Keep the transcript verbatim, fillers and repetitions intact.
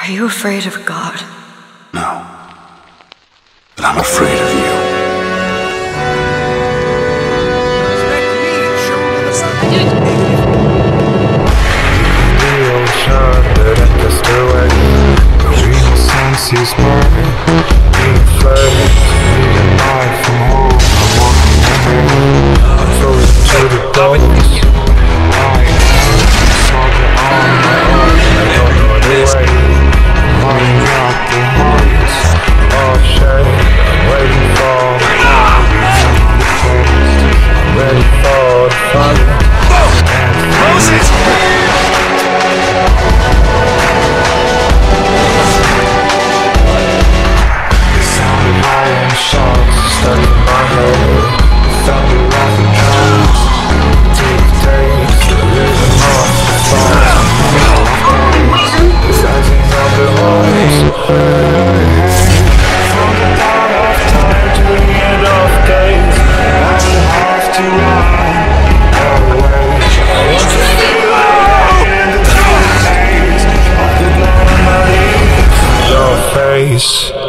Are you afraid of God? No. But I'm afraid of you. The ocean that I cast away. Dream senses burn. Being fled. Leaving life from home. I'm walking ahead. I'm frozen to the bones. I am soldier on my own. I don't know the way. I'm running out the heights of shade. I'm waiting for the call. I'm ready for the fight. Moses! Shots stuck in my head. Thunder laughing drums. Deep days, living off the thoughts. Rising up the walls. From the dawn of time to the end of days, I have to run away. I want to feel like in the days of the glory of your face.